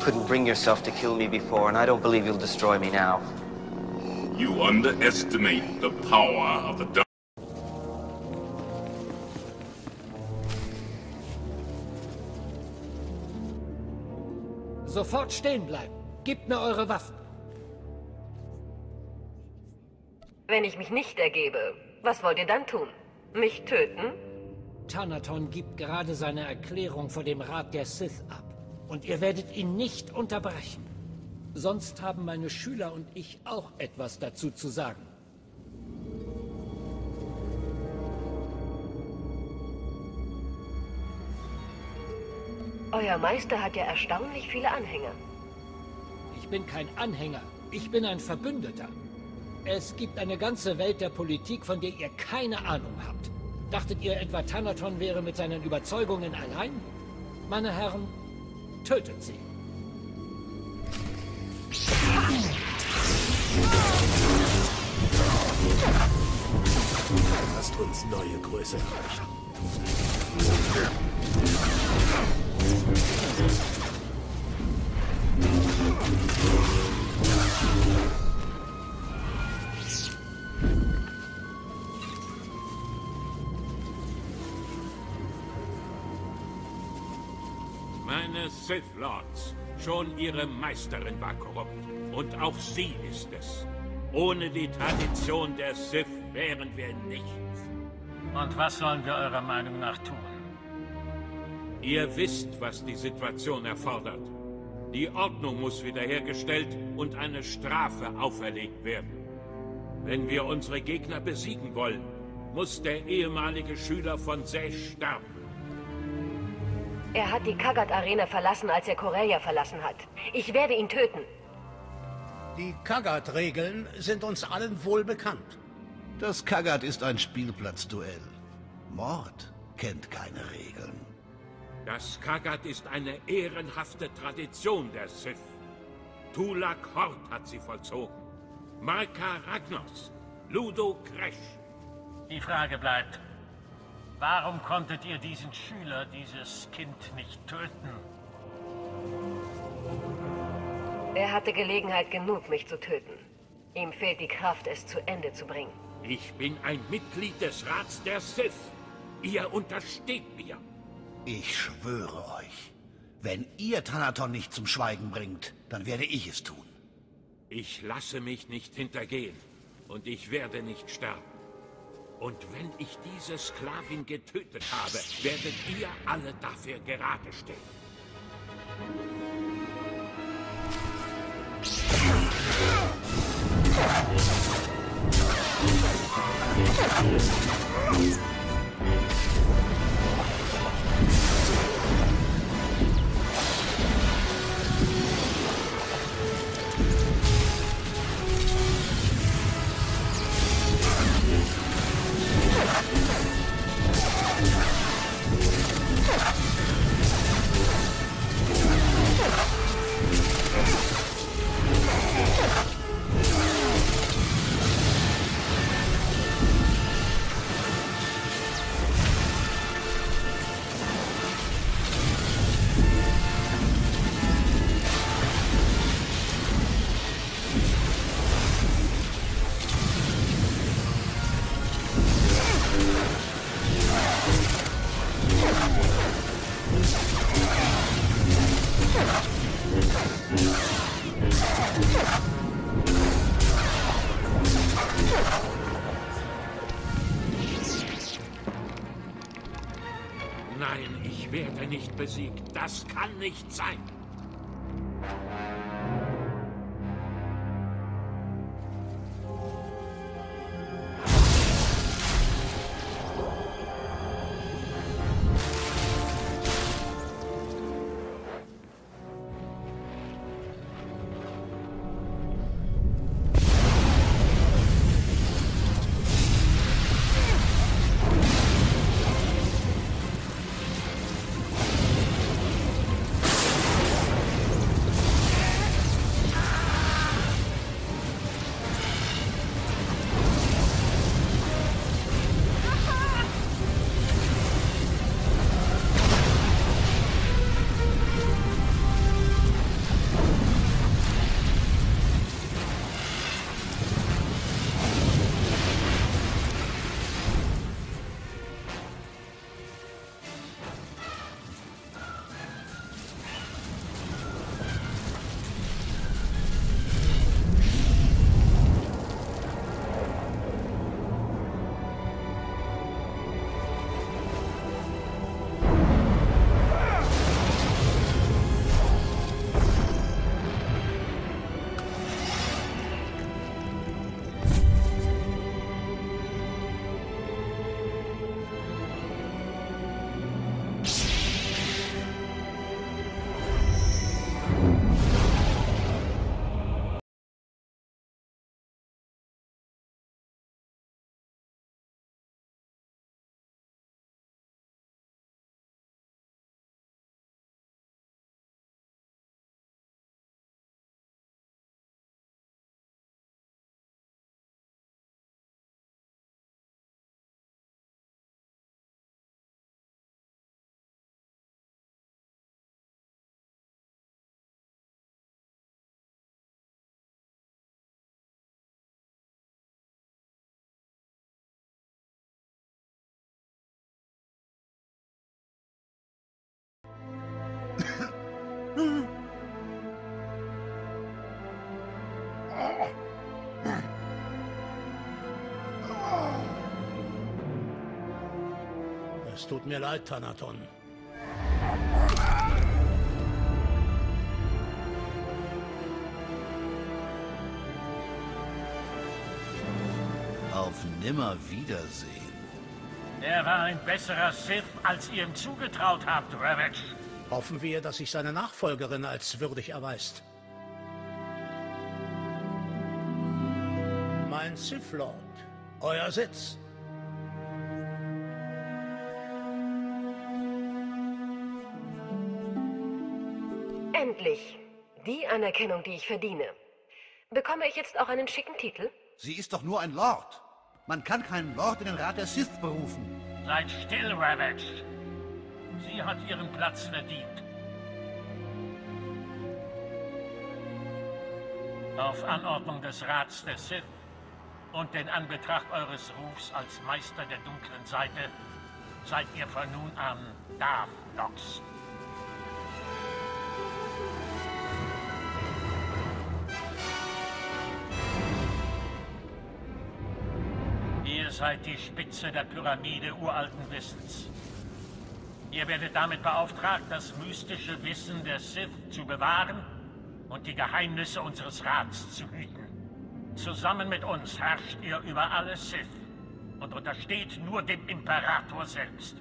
couldn't bring yourself to kill me before, and I don't believe you'll destroy me now. You underestimate the power of the dark. Sofort stehen bleiben. Gebt mir eure Waffen. Wenn ich mich nicht ergebe, was wollt ihr dann tun? Mich töten? Thanaton gibt gerade seine Erklärung vor dem Rat der Sith ab. Und ihr werdet ihn nicht unterbrechen. Sonst haben meine Schüler und ich auch etwas dazu zu sagen. Euer Meister hat ja erstaunlich viele Anhänger. Ich bin kein Anhänger. Ich bin ein Verbündeter. Es gibt eine ganze Welt der Politik, von der ihr keine Ahnung habt. Dachtet ihr etwa, Thanaton wäre mit seinen Überzeugungen allein? Meine Herren, tötet sie. Lasst uns neue Größe erreichen. Meine Sith Lords, schon ihre Meisterin war korrupt. Und auch sie ist es. Ohne die Tradition der Sith wären wir nichts. Und was sollen wir eurer Meinung nach tun? Ihr wisst, was die Situation erfordert. Die Ordnung muss wiederhergestellt und eine Strafe auferlegt werden. Wenn wir unsere Gegner besiegen wollen, muss der ehemalige Schüler von Sesh sterben. Er hat die Kagat-Arena verlassen, als er Corellia verlassen hat. Ich werde ihn töten. Die Kagat-Regeln sind uns allen wohl bekannt. Das Kagat ist ein Spielplatzduell. Mord kennt keine Regeln. Das Kagat ist eine ehrenhafte Tradition der Sith. Tulak Hort hat sie vollzogen. Marka Ragnos, Ludo Kresh. Die Frage bleibt, warum konntet ihr diesen Schüler, dieses Kind nicht töten? Er hatte Gelegenheit genug, mich zu töten. Ihm fehlt die Kraft, es zu Ende zu bringen. Ich bin ein Mitglied des Rats der Sith. Ihr untersteht mir. Ich schwöre euch, wenn ihr Thanaton nicht zum Schweigen bringt, dann werde ich es tun. Ich lasse mich nicht hintergehen und ich werde nicht sterben. Und wenn ich diese Sklavin getötet habe, werdet ihr alle dafür gerade stehen. Nein, ich werde nicht besiegt. Das kann nicht sein. tut mir leid, Thanaton. Auf Nimmerwiedersehen. Er war ein besserer Sith, als ihr ihm zugetraut habt, Ravage. Hoffen wir, dass sich seine Nachfolgerin als würdig erweist. Mein Sith Lord, euer Sitz. Endlich. Die Anerkennung, die ich verdiene. Bekomme ich jetzt auch einen schicken Titel? Sie ist doch nur ein Lord. Man kann keinen Lord in den Rat der Sith berufen. Seid still, Ravage. Sie hat ihren Platz verdient. Auf Anordnung des Rats der Sith und in Anbetracht eures Rufs als Meister der dunklen Seite seid ihr von nun an Darth Nox. Ihr seid die Spitze der Pyramide uralten Wissens. Ihr werdet damit beauftragt, das mystische Wissen der Sith zu bewahren und die Geheimnisse unseres Rats zu hüten. Zusammen mit uns herrscht ihr über alle Sith und untersteht nur dem Imperator selbst.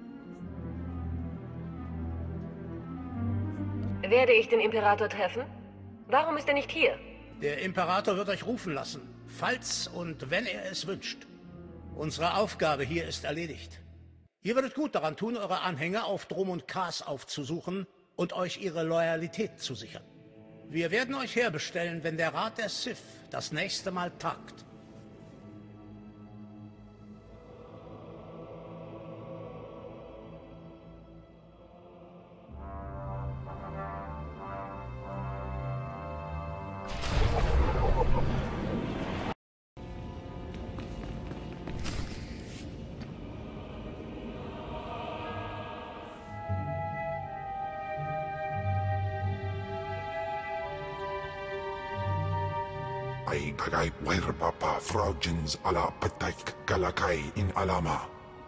Werde ich den Imperator treffen? Warum ist er nicht hier? Der Imperator wird euch rufen lassen, falls und wenn er es wünscht. Unsere Aufgabe hier ist erledigt. Ihr würdet gut daran tun, eure Anhänger auf Drum und Kars aufzusuchen und euch ihre Loyalität zu sichern. Wir werden euch herbestellen, wenn der Rat der Sith das nächste Mal tagt. Ay kagay papa fraujins ala pataik galakay in alama.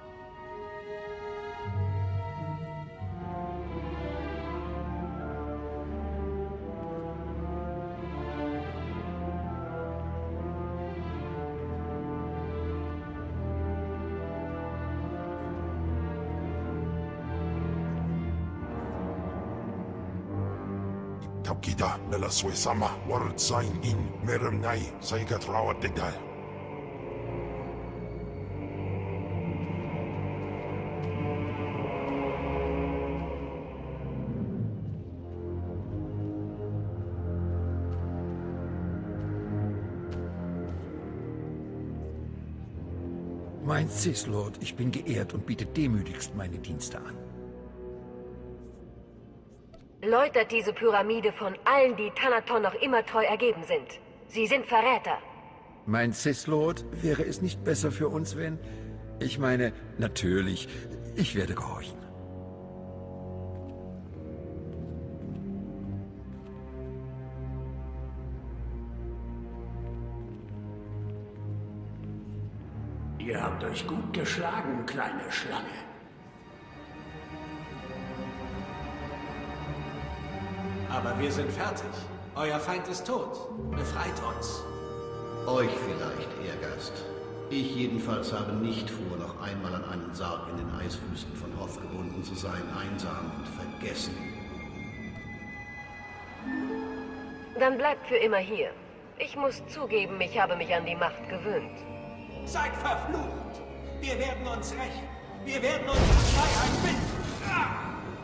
Kita nalaswe sama word sign in meram nai say katrawat degal. Mein Sith Lord, ich bin geehrt und biete demütigst meine Dienste an. Läutert diese Pyramide von allen, die Thanaton noch immer treu ergeben sind. Sie sind Verräter. Mein Sith Lord, wäre es nicht besser für uns, wenn... Ich meine, natürlich, ich werde gehorchen. Ihr habt euch gut geschlagen, kleine Schlange. Aber wir sind fertig. Euer Feind ist tot. Befreit uns. Euch vielleicht, Ehrgast. Ich jedenfalls habe nicht vor, noch einmal an einen Sarg in den Eiswüsten von Hoth gebunden zu sein, einsam und vergessen. Dann bleibt für immer hier. Ich muss zugeben, ich habe mich an die Macht gewöhnt. Seid verflucht! Wir werden uns rächen! Wir werden unsere Freiheit finden! Ah!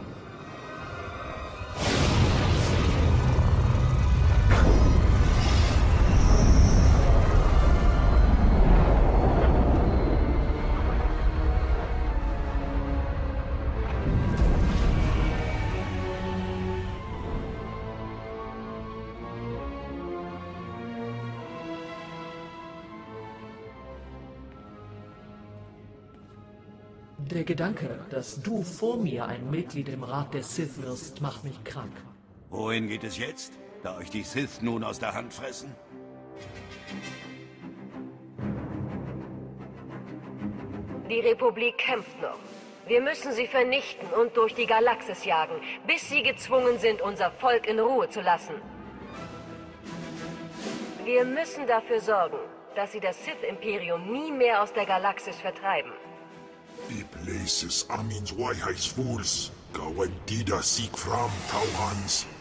Der Gedanke, dass du vor mir ein Mitglied im Rat der Sith wirst, macht mich krank. Wohin geht es jetzt, da euch die Sith nun aus der Hand fressen? Die Republik kämpft noch. Wir müssen sie vernichten und durch die Galaxis jagen, bis sie gezwungen sind, unser Volk in Ruhe zu lassen. Wir müssen dafür sorgen, dass sie das Sith-Imperium nie mehr aus der Galaxis vertreiben. I places Amin's Waihais fools. Gawantida seek from Tauhans.